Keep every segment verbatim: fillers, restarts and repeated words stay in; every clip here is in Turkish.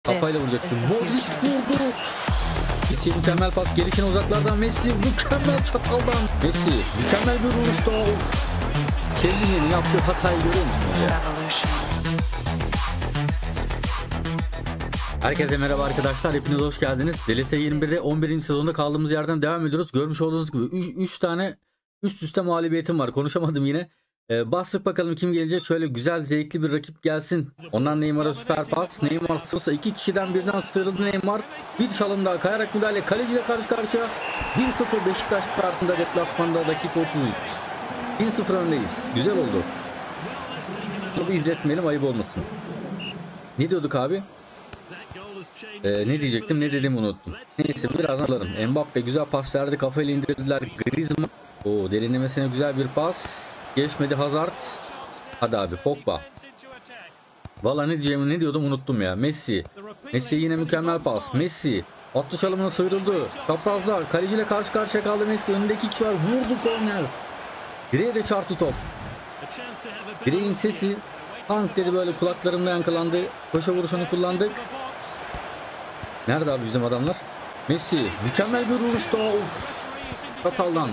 Kafayla vuracaksın. Modric vurdu. Messi mükemmel pas. Gelişine uzaklardan Messi mükemmel çataldan. Messi mükemmel bir vuruş daha. Kendinin yaptığı hatayı görüyor musunuz ya? Herkese merhaba arkadaşlar. Hepiniz hoş geldiniz. D L S yirmi bir'de on birinci sezonda kaldığımız yerden devam ediyoruz. Görmüş olduğunuz gibi üç tane üst üste mağlubiyetim var. Konuşamadım yine. Ee, bastık bakalım kim gelecek. Şöyle güzel zevkli bir rakip gelsin. Ondan Neymar'a süper pas. Neymar sırsa iki kişiden birden sıyrıldı Neymar. Bir çalım daha kayarak müdahale. Kaleciyle karşı karşıya. bir sıfır Beşiktaş karşısında deplasmanda dakika otuz üç. bir sıfır öndeyiz. Güzel oldu. Topu izletmeyelim, ayıp olmasın. Ne diyorduk abi? Ee, ne diyecektim, ne dediğimi unuttum. Neyse birazdan alırım. Mbappe güzel pas verdi, kafayla indirdiler. Griezmann. Oo, derinlemesine güzel bir pas. Geçmedi Hazard. Hadi abi Pogba. Valla ne diyeceğimi ne diyordum unuttum ya. Messi. Messi yine mükemmel pas. Messi. Attı çalımına sıyrıldı. Çaprazda kaleciyle karşı karşıya kaldı Messi. Önündeki kişi var. Vurdu korner. Direğe de çarptı top. Direğin sesi tank dedi böyle kulaklarımda yankılandı. Köşe vuruşunu kullandık. Nerede abi bizim adamlar? Messi. Mükemmel bir vuruş daha. Of. Katal'dan.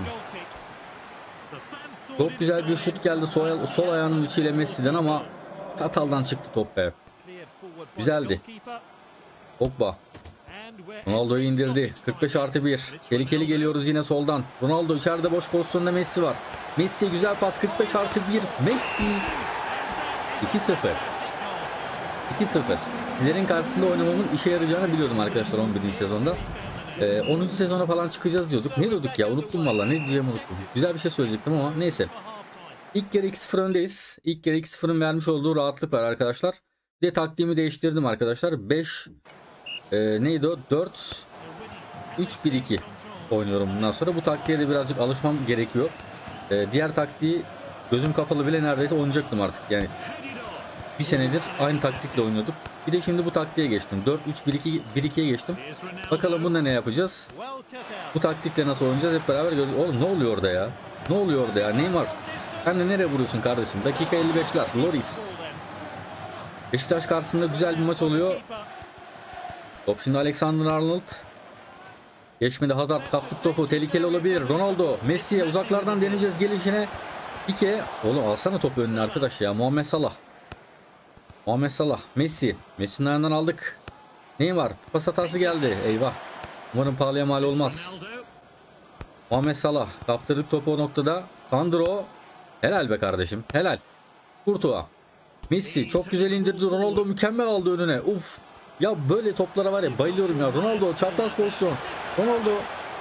Çok güzel bir şut geldi sol, sol ayağının içiyle Messi'den ama Katal'dan çıktı top be. Güzeldi. Pogba. Ronaldo'yu indirdi. kırk beş artı bir. Tehlikeli geliyoruz yine soldan. Ronaldo içeride boş pozisyonda Messi var. Messi güzel pas. kırk beş artı bir. Messi. iki sıfır. iki sıfır. Sizlerin karşısında oynamamın işe yarayacağını biliyordum arkadaşlar on birinci sezonda. Ee, onuncu sezona falan çıkacağız diyorduk. Ne diyorduk ya? Unuttum valla. Ne diyeceğimi unuttum. Güzel bir şey söyleyecektim ama neyse. İlk kere iki sıfır öndeyiz. İlk kere iki sıfırın vermiş olduğu rahatlık var arkadaşlar. Bir de taktiğimi değiştirdim arkadaşlar. beş e, neydi o? dört üç bir iki oynuyorum bundan sonra. Bu taktiğe de birazcık alışmam gerekiyor. E, diğer taktiği gözüm kapalı bile neredeyse oynayacaktım artık. Yani bir senedir aynı taktikle oynuyorduk. Bir de şimdi bu taktiğe geçtim. dört üç bir ikiye geçtim. Bakalım bunda ne yapacağız? Bu taktikle nasıl oynayacağız hep beraber göreceğiz. Oğlum ne oluyor orada ya? Ne oluyor orada ya? Neymar. Sen de nereye vuruyorsun kardeşim? Dakika elli beşler. Loris. Beşiktaş karşısında güzel bir maç oluyor. Top şimdi Alexander-Arnold. Geçmedi Hazard. Kaptık topu. Tehlikeli olabilir. Ronaldo. Messi'ye uzaklardan deneyeceğiz gelişine. Pike. Oğlum alsana topu önüne arkadaş ya. Muhammed Salah. Muhammed Salah. Messi. Messi'nin ayağından aldık. Neymar. Pas hatası geldi. Eyvah. Umarım pahalıya mal olmaz. Muhammed Salah. Kaptırdık topu o noktada. Sandro. Helal be kardeşim. Helal. Courtois. Messi. Çok güzel indirdi. Ronaldo mükemmel aldı önüne. Uf. Ya böyle toplara var ya bayılıyorum ya. Ronaldo. Çapraz pozisyon. Ronaldo.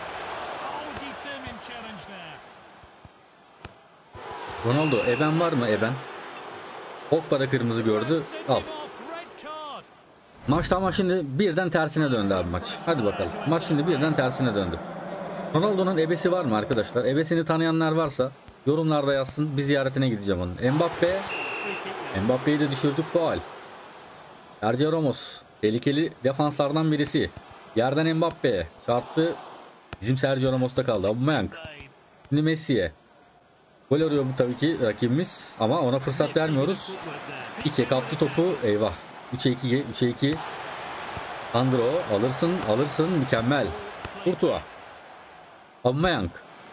Ronaldo. Eben var mı? Eben. Pogba da kırmızı gördü. Al. Maç tamam, şimdi birden tersine döndü abi maç. Hadi bakalım. Maç şimdi birden tersine döndü. Ronaldo'nun ebesi var mı arkadaşlar? Ebesini tanıyanlar varsa yorumlarda yazsın. Bir ziyaretine gideceğim onun. Mbappe. Mbappe'yi de düşürdük. Faul. Sergio Ramos. Tehlikeli defanslardan birisi. Yerden Mbappe. Çarptı. Bizim Sergio Ramos'ta kaldı. Aubameyang. Şimdi Messi'ye. Gol arıyor bu tabii ki rakibimiz. Ama ona fırsat vermiyoruz. İki kaptı topu. Eyvah. üçe iki. üçe iki. Sandro. Alırsın. Alırsın. Mükemmel. Courtois. Aubameyang.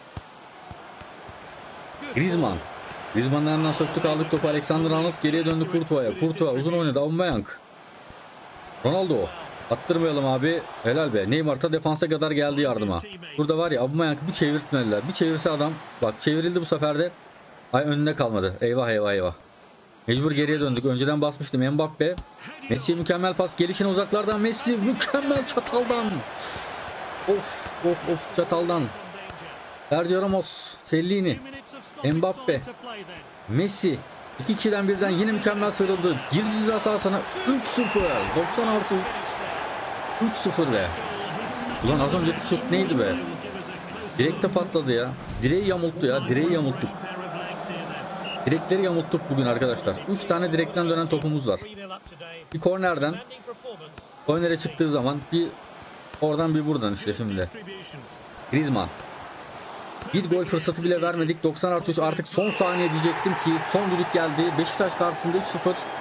Griezmann. Griezmann'ın yanından söktük aldık topu. Alexander-Arnold geriye döndü Courtois'a. Courtois uzun oynadı. Aubameyang. Ronaldo. Attırmayalım abi. Helal be. Neymar ta defansa kadar geldi yardıma. Burada var ya Aubameyang'ı bir çevirtmediler. Bir çevirse adam. Bak çevrildi bu sefer de. Ay önünde kalmadı. Eyvah eyvah eyvah. Mecbur geriye döndük. Önceden basmıştım. Mbappe. Messi'ye mükemmel pas. Gelişine uzaklardan Messi. Mükemmel çataldan. Of of of çataldan. Sergio Ramos. Fellini. Mbappe. Messi. İki kişiden birden yine mükemmel sıyrıldı. Girdi ceza sahasına. üç sıfır. doksan artı üç. üç sıfır be. Ulan az önceki şut neydi be? Direkte patladı ya. Direği yamulttu ya. Direği yamulttuk. Direkleri yamulttuk bugün arkadaşlar. üç tane direkten dönen topumuz var. Bir kornerden. Kornere çıktığı zaman bir oradan bir buradan işte şimdi. Griezmann. Bir gol fırsatı bile vermedik. doksan artı üç artık son saniye diyecektim ki son düdük geldi. Beşiktaş karşısında üç sıfır.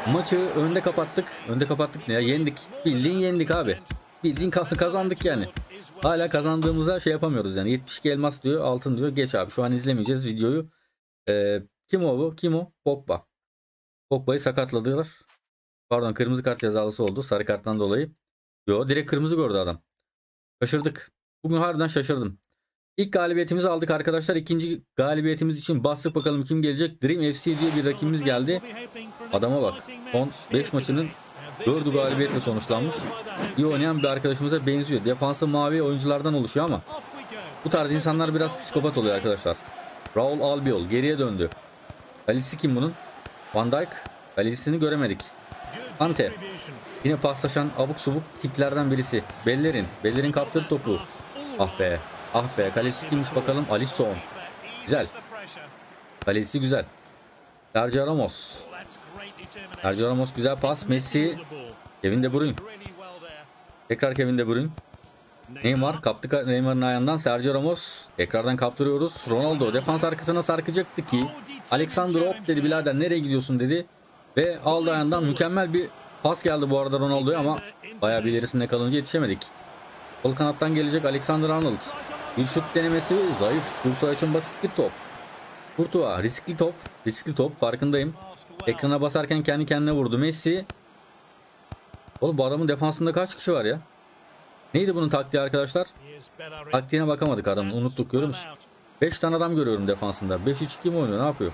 Maçı önde kapattık. Önde kapattık ne ya? Yendik. Bildiğin yendik abi. Bildiğin kazandık yani. Hala kazandığımıza şey yapamıyoruz yani. yetmiş iki elmas diyor, altın diyor. Geç abi. Şu an izlemeyeceğiz videoyu. Ee, kim o bu? Kim o? Pogba. Pogba'yı sakatladılar. Pardon, kırmızı kart cezalısı oldu. Sarı karttan dolayı. Yo, direkt kırmızı gördü adam. Şaşırdık. Bugün harbiden şaşırdım. İlk galibiyetimizi aldık arkadaşlar. İkinci galibiyetimiz için bastık, bakalım kim gelecek. Dream F C diye bir rakibimiz geldi. Adama bak. Son beş maçının dördü galibiyetle sonuçlanmış. İyi oynayan bir arkadaşımıza benziyor. Defansı mavi oyunculardan oluşuyor ama bu tarz insanlar biraz psikopat oluyor arkadaşlar. Raul Albiol geriye döndü. Kalesi kim bunun? Van Dijk. Kalesini göremedik. Ante. Yine paslaşan abuk subuk tiplerden birisi. Bellerin. Bellerin kaptırdı topu. Ah be. Ah be. Kalesi kimmiş bakalım? Alisson. Güzel. Kalesi güzel. Sergio Ramos. Sergio Ramos güzel pas. Messi. Kevin De Bruyne. Tekrar Kevin De Bruyne. Neymar kaptı, Neymar'ın ayağından. Sergio Ramos tekrardan kaptırıyoruz. Ronaldo defans arkasına sarkacaktı ki Alexander hop dedi, birader nereye gidiyorsun dedi ve aldı ayağından. Mükemmel bir pas geldi bu arada Ronaldo'ya ama bayağı bir ilerisinde kalınca yetişemedik. Sol kanattan gelecek Alexander Arnold. Bir şut denemesi zayıf. Courtois için basit bir top. Courtois riskli top. Riskli top, farkındayım. Ekrana basarken kendi kendine vurdu. Messi. Oğlum bu adamın defansında kaç kişi var ya? Neydi bunun taktiği arkadaşlar? Taktiğine bakamadık adamın. Unuttuk, görüyor musun? beş tane adam görüyorum defansında. beş üç iki mi oynuyor? Ne yapıyor?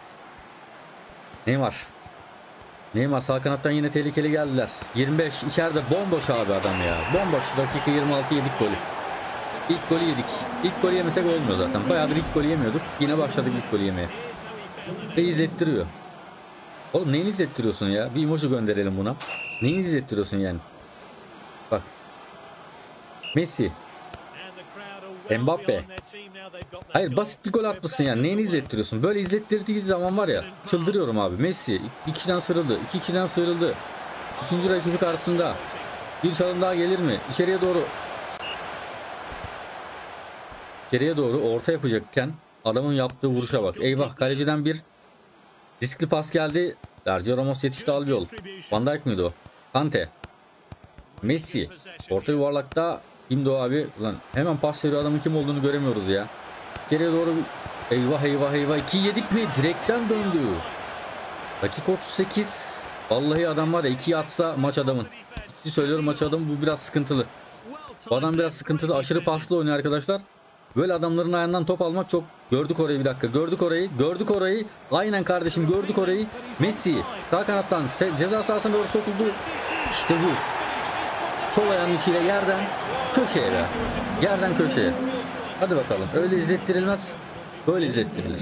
Neymar. Neymar sağ kanattan yine tehlikeli geldiler. yirmi beş içeride bomboş abi adam ya. Bomboş. Dakika yirmi altı yedik golü. İlk golü yedik. İlk golü yemesek olmuyor zaten. Bayağıdır ilk golü yemiyorduk. Yine başladık ilk golü yemeye. Ve izlettiriyor. Oğlum neyini izlettiriyorsun ya? Bir emoji gönderelim buna. Neyini izlettiriyorsun yani? Bak. Messi. Mbappe. Hayır, basit bir gol atmışsın yani. Neyini izlettiriyorsun? Böyle izlettirdiği zaman var ya, çıldırıyorum abi. Messi iki kişiden sıyrıldı. iki kişiden sıyrıldı. Üçüncü rakibi karşısında. Bir çalım daha gelir mi? İçeriye doğru. İçeriye doğru orta yapacakken adamın yaptığı vuruşa bak. Eyvah, kaleciden bir riskli pas geldi. Sergio Ramos yetişti, Albiol. Van Dijk mıydı o? Kante. Messi. Orta yuvarlakta kimdi o abi? Ulan hemen pas veriyor, adamın kim olduğunu göremiyoruz ya. Geriye doğru bir... Eyvah eyvah eyvah. iki yedik mi? Direkten döndü. Dakika otuz sekiz. Vallahi adam var ya, ikiye atsa maç adamın. Ciddi söylüyorum, maç adamı bu biraz sıkıntılı. Bu adam biraz sıkıntılı. Aşırı paslı oynuyor arkadaşlar. Böyle adamların ayağından top almak çok... Gördük orayı, bir dakika. Gördük orayı. Gördük orayı. Aynen kardeşim, gördük orayı. Messi sağ kanattan ceza sahasına doğru sokuldu. İşte bu. Sol ayağının içiyle yerden köşeye be. Yerden köşeye. Hadi bakalım. Öyle izlettirilmez. Böyle izlettirilir.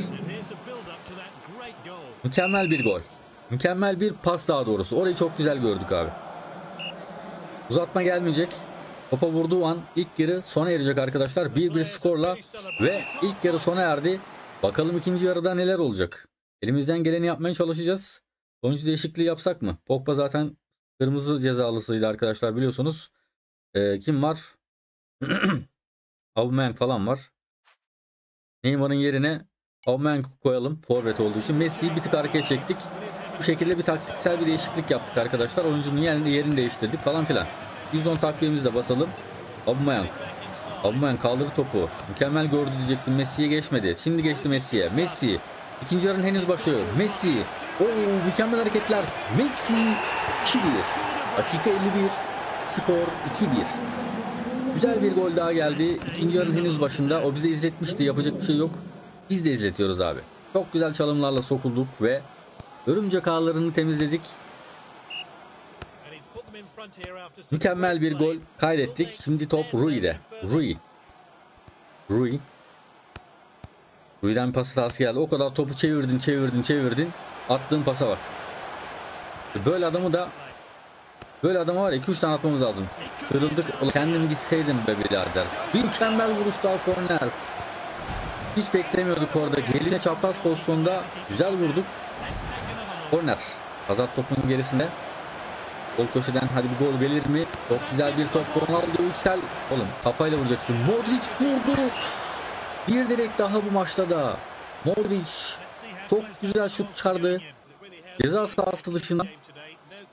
Mükemmel bir gol. Mükemmel bir pas daha doğrusu. Orayı çok güzel gördük abi. Uzatma gelmeyecek. Topa vurduğu an ilk yarı sona erecek arkadaşlar. bir bir skorla ve ilk yarı sona erdi. Bakalım ikinci yarıda neler olacak. Elimizden geleni yapmaya çalışacağız. Oyuncu değişikliği yapsak mı? Pogba zaten kırmızı cezalısıydı arkadaşlar, biliyorsunuz. Ee, kim var? Aubameyang falan var. Neymar'ın yerine Aubameyang koyalım. Forvet olduğu için. Messi'yi bir tık arkaya çektik. Bu şekilde bir taktiksel bir değişiklik yaptık arkadaşlar. Oyuncunun yerini, yerini değiştirdik falan filan. yüz on takviyemizi de basalım. Aubameyang. Aubameyang kaldırdı topu. Mükemmel gördü diyecektim. Messi'ye geçmedi. Şimdi geçti Messi'ye. Messi. İkinci yarının henüz başı. Messi. Oo, mükemmel hareketler. Messi. iki bir. Dakika elli bir. Skor iki bir. Güzel bir gol daha geldi. İkinci yarının henüz başında. O bize izletmişti. Yapacak bir şey yok. Biz de izletiyoruz abi. Çok güzel çalımlarla sokulduk ve örümcek ağlarını temizledik. Mükemmel bir gol kaydettik. Şimdi top Rui'de. Rui. Rui. Rui'den pas hatası geldi. O kadar topu çevirdin, çevirdin, çevirdin. Attığın pasa bak. Böyle adamı da Böyle adama var ya, iki üç tane atmamız lazım. Kırıldık. Kendim gitseydim be birader. Mükemmel vuruş daha, korner. Hiç beklemiyorduk orada. Geline çapraz pozisyonda güzel vurduk. Korner. Hazard topun gerisinde. Gol köşeden hadi bir gol gelir mi? Çok güzel bir top. Ronaldo yüksel. Oğlum kafayla vuracaksın. Modric vurdu. Bir direkt daha bu maçta da. Modric çok güzel şut çıkardı. Ceza sahası dışına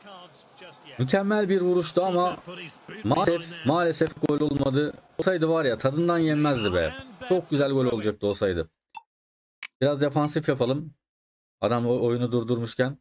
Mükemmel bir vuruştu ama maalesef maalesef gol olmadı. Olsaydı var ya tadından yenmezdi be. Çok güzel gol olacaktı olsaydı. Biraz defansif yapalım. Adam o oyunu durdurmuşken.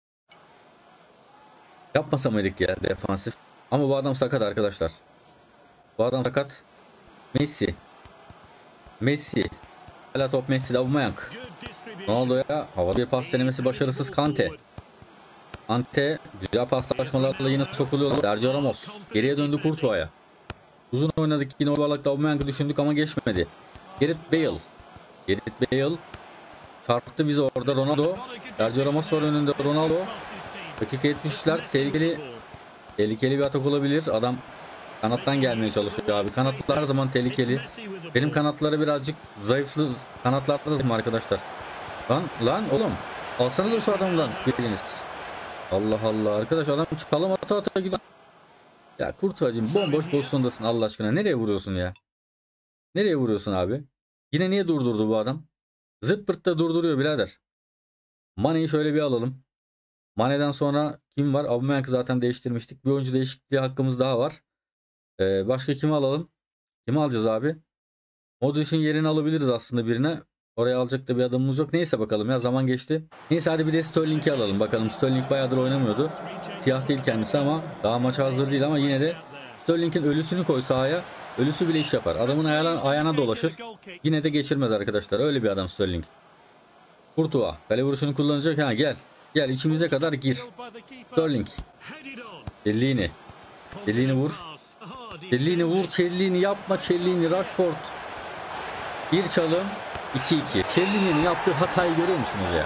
Yapmasa mıydık ya defansif? Ama bu adam sakat arkadaşlar. Bu adam sakat. Messi. Messi. Hala top Messi'de. Aubameyang. Ronaldo'ya havada bir pas denemesi başarısız. Kante. Kante güzel paslaşmalarla yine sokuluyor. Sergio Ramos. Geriye döndü Courtois'a. Uzun oynadık yine o yuvarlakta Aubameyang'ı düşündük ama geçmedi. Gareth Bale. Gareth Bale. Çarptı bizi orada Ronaldo. Sergio Ramos var önünde Ronaldo. Dakika yetmişler. Tehlikeli. Tehlikeli bir atak olabilir. Adam kanattan gelmeye çalışıyor abi. Kanatlar her zaman tehlikeli. Benim kanatları birazcık zayıflı kanatlardayım arkadaşlar. Lan lan oğlum. Alsanıza şu adamdan biriniz. Allah Allah arkadaş adam çalım ata ata gidiyor. Ya Kurtuğacığım bomboş pozisyondasın Allah aşkına. Nereye vuruyorsun ya? Nereye vuruyorsun abi? Yine niye durdurdu bu adam? Zırt pırt da durduruyor birader. Mane'yi şöyle bir alalım. Mane'den sonra kim var? Aubameyang'ı zaten değiştirmiştik. Bir oyuncu değişikliği hakkımız daha var. Ee, başka kimi alalım? Kimi alacağız abi? Modric'in yerini alabiliriz aslında birine. Oraya alacak da bir adamımız yok. Neyse bakalım ya zaman geçti. Neyse hadi bir de Sterling'i alalım bakalım. Sterling bayağıdır oynamıyordu. Siyah değil kendisi ama daha maça hazır değil ama yine de Sterling'in ölüsünü koy sahaya. Ölüsü bile iş yapar. Adamın ayağına, ayağına dolaşır. Yine de geçirmez arkadaşlar. Öyle bir adam Sterling. Courtois. Kale vuruşunu kullanacak. Ha gel. Gel içimize kadar gir. Sterling. Cellini. Cellini vur. Cellini vur. Cellini yapma. Cellini. Rashford. Bir çalım. iki iki. Cellini'nin yaptığı hatayı görüyor musunuz ya?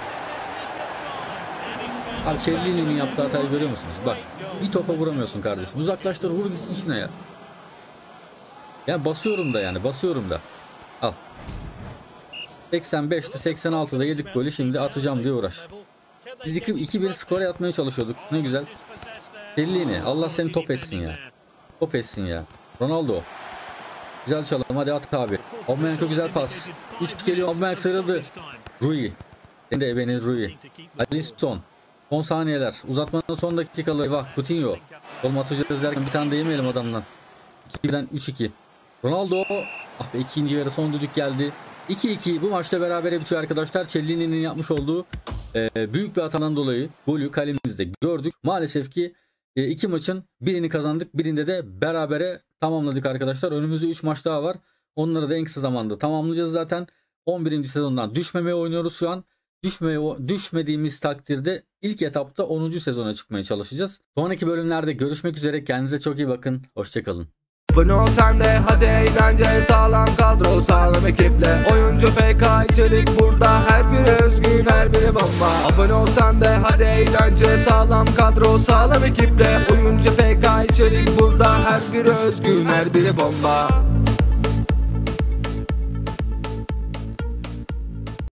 Abi Cellini'nin yaptığı hatayı görüyor musunuz? Bak. Bir topa vuramıyorsun kardeşim. Uzaklaştır vur gitsin şuna ya. Ya basıyorum da yani. Basıyorum da. Al. seksen beşte seksen altıda yedik golü. Şimdi atacağım diye uğraş. Biz iki bir skora yatmaya çalışıyorduk. Ne güzel. Cellini. Allah seni top etsin ya. Top etsin ya. Ronaldo. Güzel çalım. Hadi at abi. Aubameyang'a güzel pas. üç geliyor. Aubameyang sıyrıldı. Rui. Sen de ebeniz Rui. Alisson. Son saniyeler. Uzatmanın son dakikaları. Eyvah. Coutinho. Oğlum atacağız derken bir tane de yemeyelim adamdan. iki birden üç iki. Ronaldo. Ah be ikinci yarı son düdük geldi. iki iki. Bu maçta berabere bitiyor arkadaşlar. Cellini'nin yapmış olduğu e, büyük bir hatadan dolayı golü kalemizde gördük. Maalesef ki e, iki maçın birini kazandık. Birinde de berabere tamamladık arkadaşlar. Önümüzde üç maç daha var. Onları da en kısa zamanda tamamlayacağız zaten. on birinci sezondan düşmemeye oynuyoruz şu an. Düşmeye, düşmediğimiz takdirde ilk etapta onuncu sezona çıkmaya çalışacağız. Sonraki bölümlerde görüşmek üzere. Kendinize çok iyi bakın. Hoşçakalın. Abone ol sen de hadi eğlence, sağlam kadro sağlam ekiple. Oyuncu F K içerik burada, her biri özgün her biri bomba. Abone ol sen de hadi eğlence, sağlam kadro sağlam ekiple. Oyuncu F K içerik burada, her biri özgün her biri bomba.